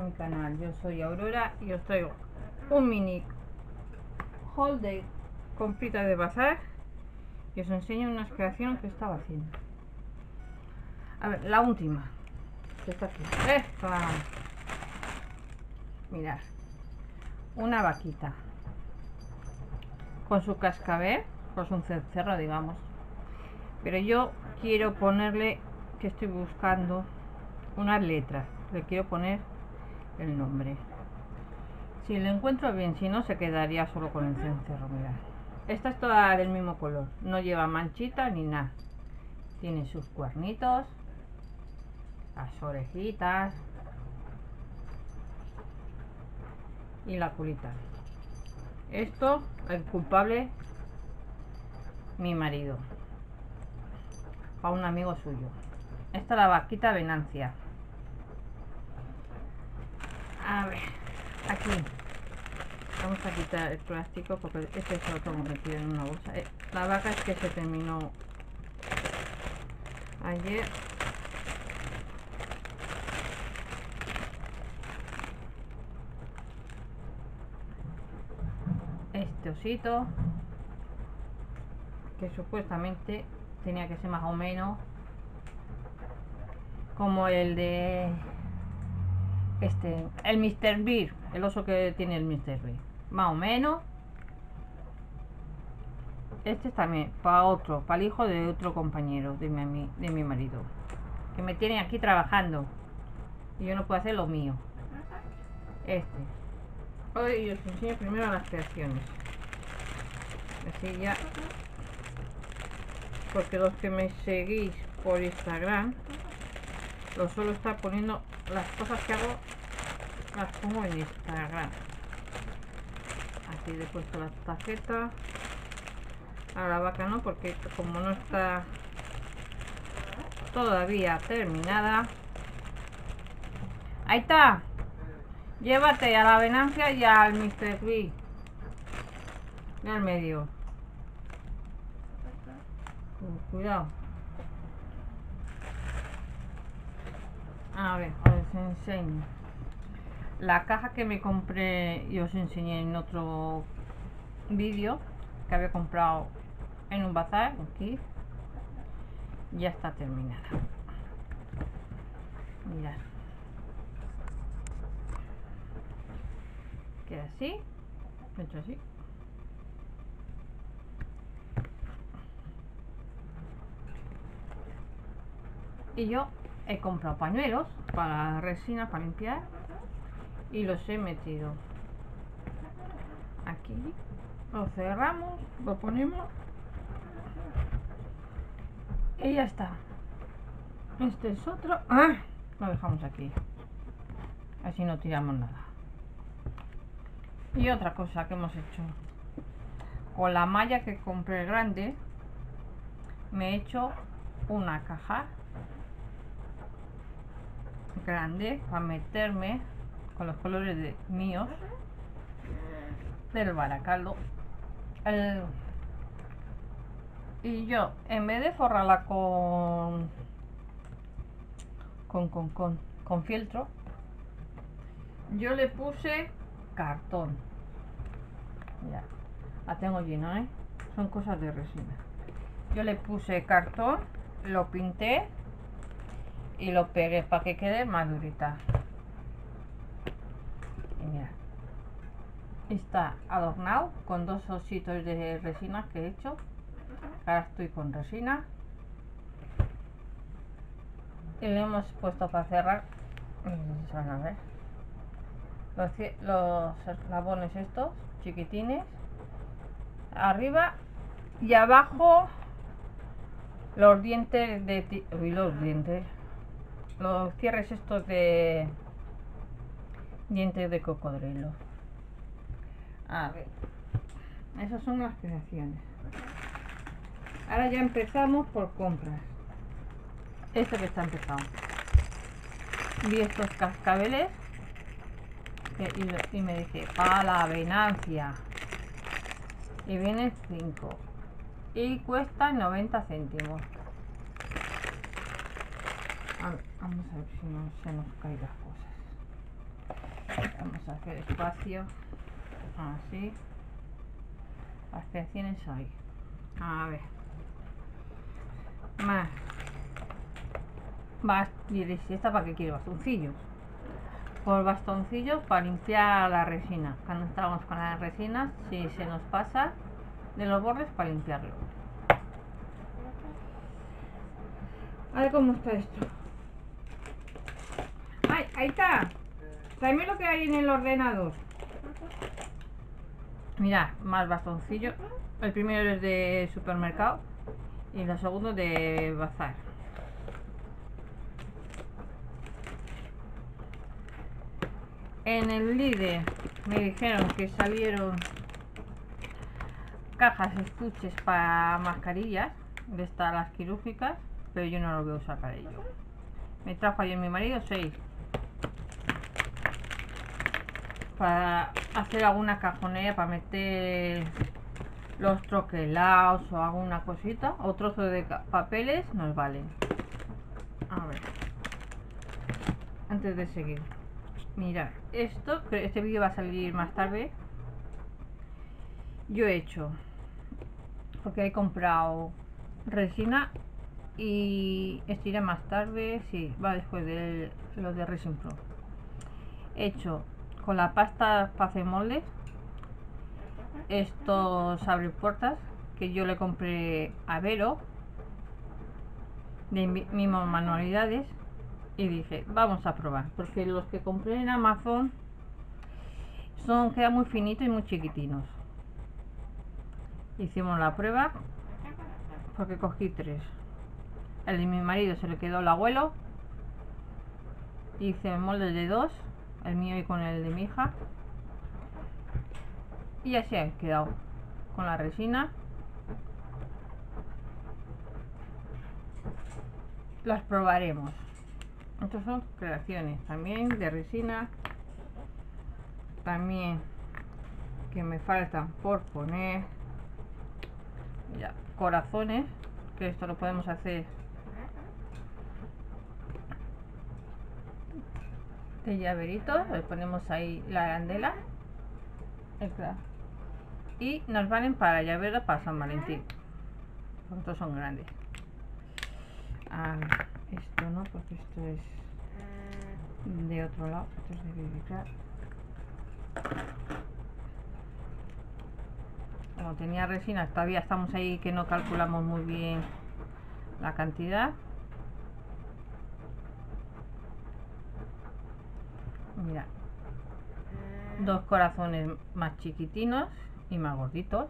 mi canal. Yo soy Aurora y os traigo un mini haul de compritas de bazar y os enseño unas creaciones que estaba haciendo. A ver, la última que está aquí. Esta. Mirad, una vaquita con su cascabel, pues un cencerro, digamos. Pero yo quiero ponerle, que estoy buscando unas letras, le quiero poner el nombre. Si lo encuentro bien, si no se quedaría solo con el cencerro. Mirad, esta es toda del mismo color, no lleva manchitas ni nada. Tiene sus cuernitos, las orejitas y la culita. Esto, el culpable, mi marido, a un amigo suyo. Esta es la vaquita Venancia. A ver, aquí vamos a quitar el plástico porque este se lo tengo metido en una bolsa. La vaca es que se terminó ayer. Este osito, que supuestamente tenía que ser más o menos como el de el Mr. Beer, el oso que tiene el Mr. Beer, más o menos. Este es también para otro, para el hijo de otro compañero de mi marido, que me tiene aquí trabajando y yo no puedo hacer lo mío. Hoy os enseño primero las creaciones, así ya, porque los que me seguís por Instagram lo suelo estar poniendo, las cosas que hago las pongo en Instagram. Aquí le he puesto la tarjeta a la vaca, no, porque como no está todavía terminada. Ahí está, llévate a la Venancia y al Mr. B en el medio. Cuidado. A ver, os enseño la caja que me compré y os enseñé en otro vídeo, que había comprado en un bazar aquí. Ya está terminada. Mirad, queda así, hecho así. Y yo he comprado pañuelos para resina, para limpiar, y los he metido aquí. Lo cerramos, lo ponemos y ya está. Este es otro. Lo dejamos aquí, así no tiramos nada. Y otra cosa que hemos hecho, con la malla que compré grande, me he hecho una caja grande para meterme con los colores míos del Baracaldo. Y yo, en vez de forrarla con fieltro, yo le puse cartón. Mira, la tengo llena, son cosas de resina. Yo le puse cartón, lo pinté y lo pegué para que quede más durita. Y mira, está adornado con dos ositos de resina que he hecho. Ahora estoy con resina y le hemos puesto para cerrar. Van a ver los eslabones estos chiquitines arriba y abajo, los dientes los cierres estos de dientes de cocodrilo. A ver, esas son las creaciones. Ahora ya empezamos por compras. Este que está empezado. Vi estos cascabeles y me dije, para la Venancia. Y vienen 5 y cuestan 90 céntimos. Vamos a ver si no se nos caen las cosas. Vamos a hacer espacio así. Las creaciones ahí. A ver. Más. Diréis, ¿y esta para qué quiero bastoncillos? Por bastoncillos para limpiar la resina. Cuando estamos con la resina, si se nos pasa de los bordes, para limpiarlo. A ver cómo está esto. ¡Ay! Ahí está. Tráeme lo que hay en el ordenador. Mira, más bastoncillos. El primero es de supermercado y el segundo de bazar. En el Lidl me dijeron que salieron cajas, estuches para mascarillas de estas, las quirúrgicas, pero yo no lo voy a usar para ello. Me trajo ayer mi marido 6 para hacer alguna cajonera, para meter los troquelados o alguna cosita, o trozo de papeles nos valen. A ver, antes de seguir, mirad, este vídeo va a salir más tarde. Yo he hecho, porque he comprado resina y estiré más tarde, sí, va después de los de Resin Pro. He hecho con la pasta para hacer moldes estos abrepuertas que yo le compré a Vero de mismas manualidades y dije, vamos a probar, porque los que compré en Amazon quedan muy finitos y muy chiquitinos. Hicimos la prueba porque cogí 3. El de mi marido se le quedó el abuelo. Hice moldes de 2, el mío y con el de mi hija. Y así han quedado con la resina. Las probaremos. Estas son creaciones también de resina. También que me faltan por poner. Mira, corazones, que esto lo podemos hacer de llaveritos. Le ponemos ahí la arandela y nos valen para llaveros para San Valentín. Estos son grandes. Esto no, porque esto es de otro lado. Esto es de Baby Craft. Como tenía resina, todavía estamos ahí que no calculamos muy bien la cantidad. Mira, 2 corazones más chiquitinos y más gorditos.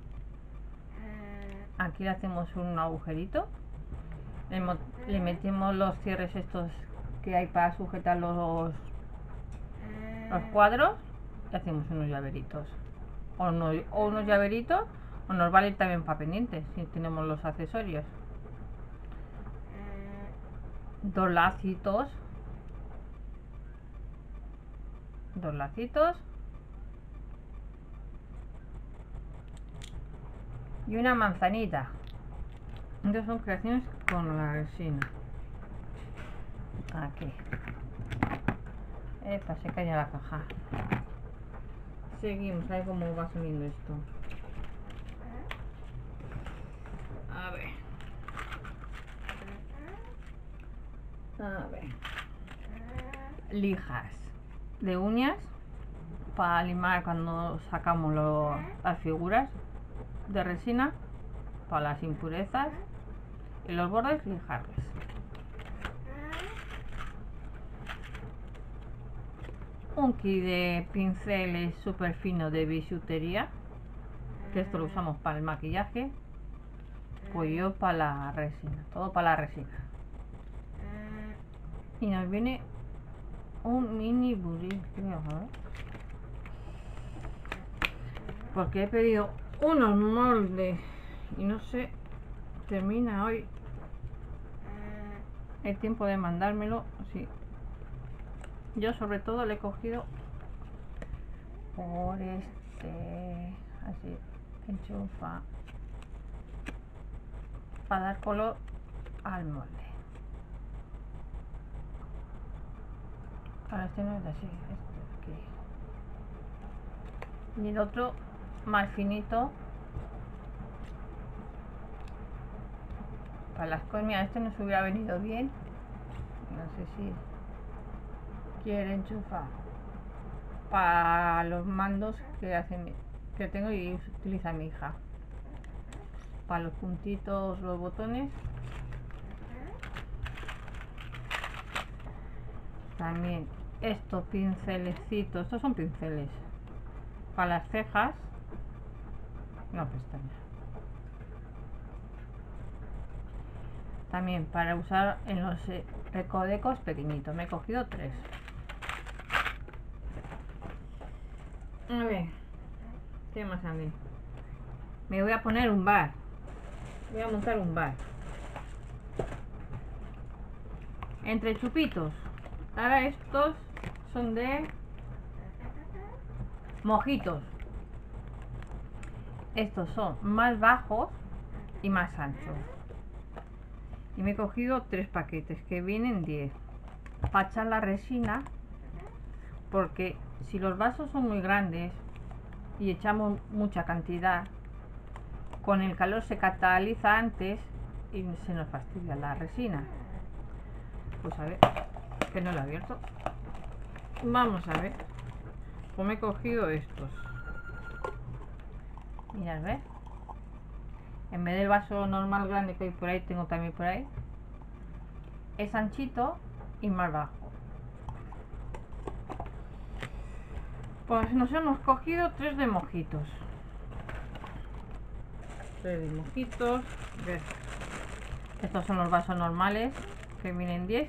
Aquí le hacemos un agujerito, le metemos los cierres estos que hay para sujetar los cuadros y hacemos unos llaveritos, o unos llaveritos, o nos vale también para pendientes si tenemos los accesorios. 2 lacitos, y una manzanita. Estas son creaciones con la resina. Aquí. Se cae la caja. Seguimos, a ver cómo va subiendo esto. A ver. Lijas de uñas para limar cuando sacamos las figuras de resina, para las impurezas, y los bordes lijarles. Un kit de pinceles súper fino de bisutería, que esto lo usamos para el maquillaje, pues yo para la resina, todo para la resina. Y nos viene un mini budín, creo, porque he pedido unos moldes y no sé, termina hoy el tiempo de mandármelo. Sí. Yo sobre todo le he cogido por así, enchufa, para dar color al molde. Ahora este no es así, aquí. Y el otro más finito para las cosas. Mira, este nos hubiera venido bien. No sé si quiere enchufar para los mandos que tengo y utiliza mi hija. Para los puntitos, los botones. También estos pincelecitos, estos son pinceles para las cejas, no pestañas. También para usar en los recodecos pequeñitos. Me he cogido 3. A ver, ¿qué más a mí? Me voy a poner un bar. Voy a montar un bar. Entre chupitos. Ahora estos son de mojitos. Estos son más bajos y más anchos. Y me he cogido 3 paquetes que vienen 10. Para echar la resina, porque si los vasos son muy grandes y echamos mucha cantidad, con el calor se cataliza antes y se nos fastidia la resina. Pues a ver, que no lo he abierto. Vamos a ver. Pues me he cogido estos. Mirad, ¿ves? En vez del vaso normal grande que hay por ahí, tengo también por ahí. Es anchito y más bajo. Pues nos hemos cogido 3 de mojitos. 3 de mojitos. ¿Ves? Estos son los vasos normales que vienen 10.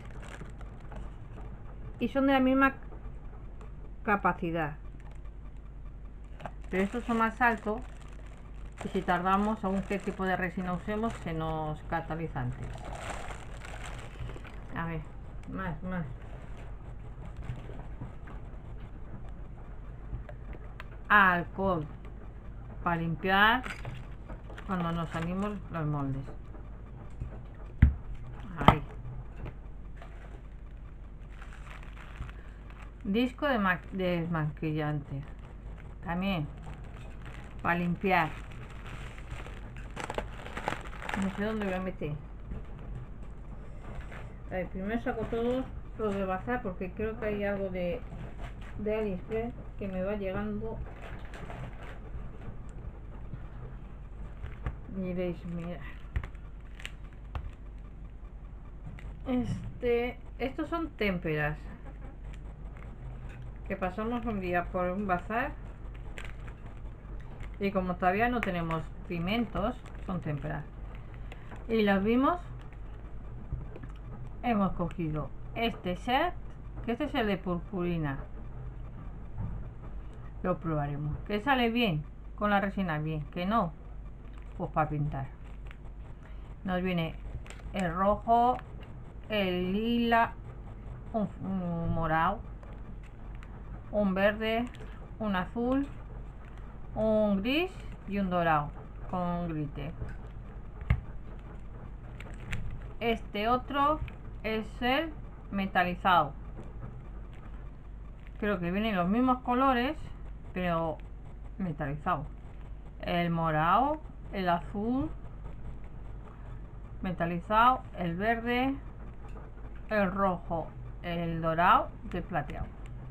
Y son de la misma capacidad. Pero estos son más altos. Y si tardamos, según qué tipo de resina usemos, se nos cataliza antes. A ver, más. Alcohol para limpiar cuando nos salimos los moldes. Ahí. Disco de desmaquillante también para limpiar. No sé dónde voy a meter. A ver, primero saco todos los de bazar porque creo que hay algo de AliExpress que me va llegando. Miréis, mira. Estos son témperas que pasamos un día por un bazar y como todavía no tenemos pimientos, son témperas. Y los vimos, hemos cogido este set, que este es el de purpurina. Lo probaremos. Que sale bien con la resina, bien. Que no, pues para pintar. Nos viene el rojo, el lila, un morado, un verde, un azul, un gris y un dorado con glitter. Este otro es el metalizado. Creo que vienen los mismos colores, pero metalizado. El morado, el azul, metalizado, el verde, el rojo, el dorado y el plateado.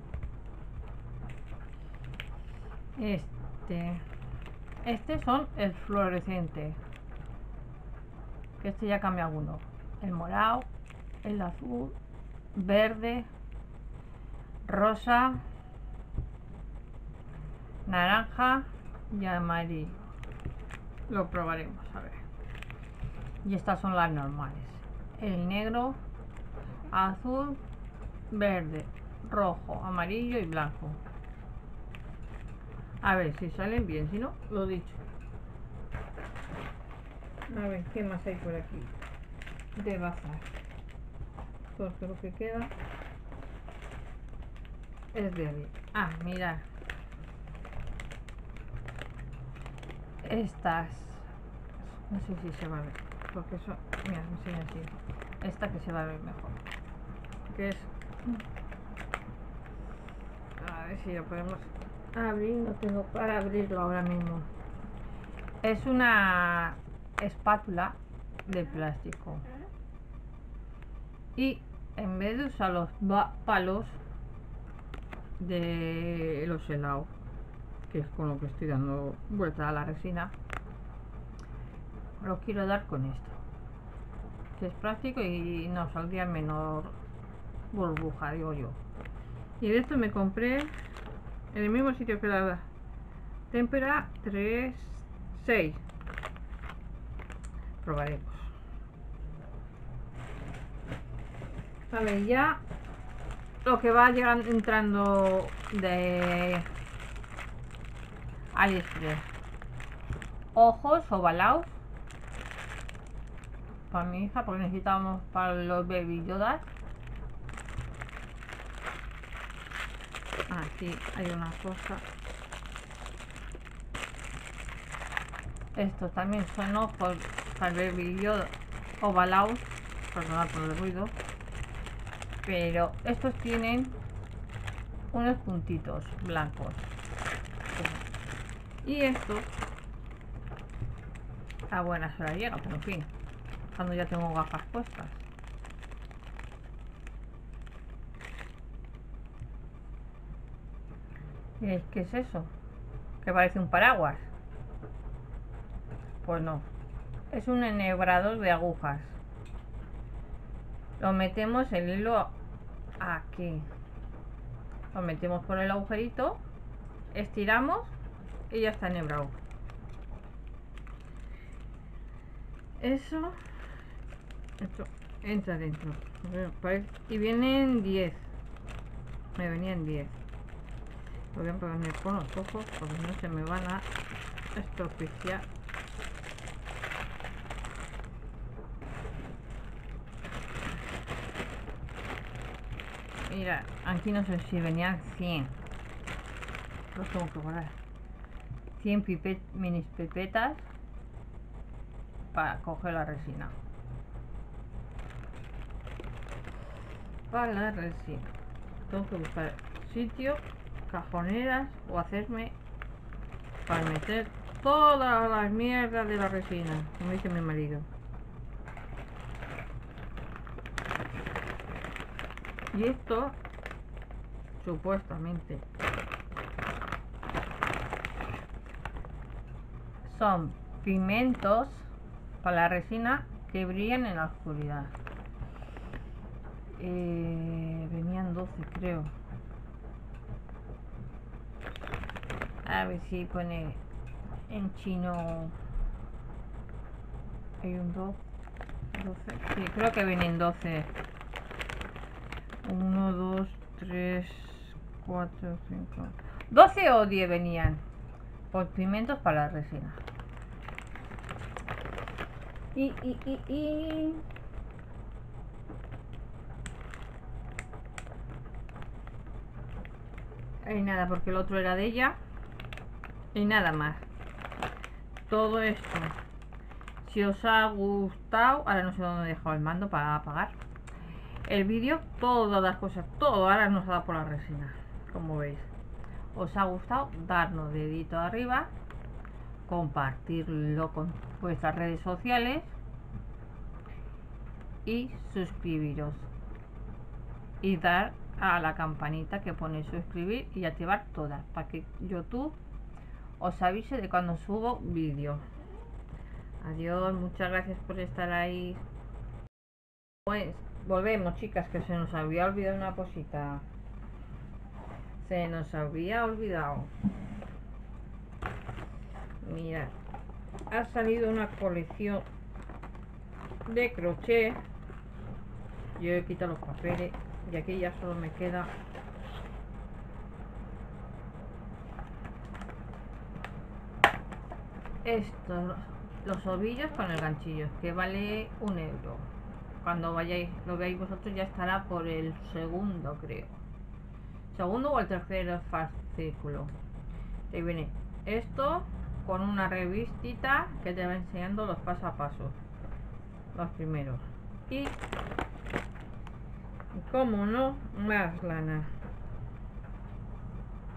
Este son el fluorescente. Este ya cambia alguno. El morado, el azul, verde, rosa, naranja y amarillo. Lo probaremos a ver. Y estas son las normales. El negro, azul, verde, rojo, amarillo y blanco. A ver si salen bien, si no, lo dicho. A ver, ¿qué más hay por aquí? De bazar. Porque lo que queda es de ahí. Ah, mirad. Estas. No sé si se va a ver. Porque eso. Mira, me enseña así. Esta que se va a ver mejor. Que es. A ver. ver si lo podemos abrir. No tengo para abrirlo ahora mismo. Es una espátula de plástico. Y en vez de usar los palos de los helados, que es con lo que estoy dando vuelta a la resina, lo quiero dar con esto, que es plástico y no saldría menor burbuja, digo yo. Y de esto me compré en el mismo sitio que la Tempera 3.6. Probaremos. Vale, ya lo que va llegando, entrando de AliExpress: ojos ovalados para mi hija, porque necesitamos para los baby yodas. Aquí hay una cosa. Estos también son ojos para el baby yoda ovalados, perdonad por el ruido, pero estos tienen unos puntitos blancos. Y esto a buenas horas llega, pero en fin, cuando ya tengo gafas puestas. ¿Y qué es eso? Que parece un paraguas. Pues no, es un enhebrador de agujas. Lo metemos el hilo aquí, lo metemos por el agujerito, estiramos y ya está enhebrado. Eso, esto entra dentro. Y vienen 10. Me venían 10. Lo voy a poner con los ojos porque no se me van a estropiciar. Mira, aquí no sé si venían 100. Los tengo que guardar. 100 mini pipetas para coger la resina. Para la resina tengo que buscar sitio, cajoneras o hacerme para meter todas las mierdas de la resina, como dice mi marido. Y esto supuestamente son pigmentos para la resina que brillan en la oscuridad. Venían 12, creo. A ver si pone en chino. Hay un 12. Sí, creo que vienen 12. 1, 2, 3, 4, 5. 12 o 10 venían. Por pigmentos para la resina. Y nada, porque el otro era de ella. Y nada más. Todo esto. Si os ha gustado, ahora no sé dónde he dejado el mando para apagar el vídeo, todas las cosas, todo ahora nos da por la resina, como veis. Os ha gustado, darnos dedito arriba, compartirlo con vuestras redes sociales y suscribiros y dar a la campanita que pone suscribir y activar todas para que YouTube os avise de cuando subo vídeo. Adiós, muchas gracias por estar ahí. Pues volvemos, chicas, que se nos había olvidado una cosita. Se nos había olvidado. Mirad, ha salido una colección de crochet. Yo he quitado los papeles y aquí ya solo me queda estos, los ovillos con el ganchillo, que vale 1 euro. Cuando vayáis, lo veáis vosotros, ya estará por el segundo, creo. Segundo o el tercer fascículo. Te viene esto con una revistita que te va enseñando los paso a paso, los primeros. Y como no, más lana.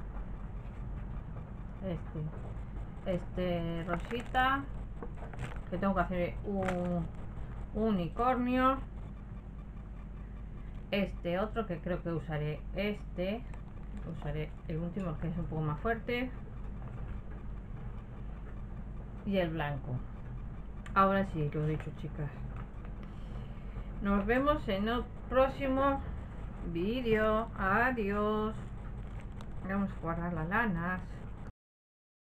este rosita, que tengo que hacer un unicornio. Este otro que creo que usaré usaré el último, que es un poco más fuerte, y el blanco. Ahora sí, lo he dicho, chicas. Nos vemos en el próximo vídeo. Adiós. Vamos a guardar las lanas.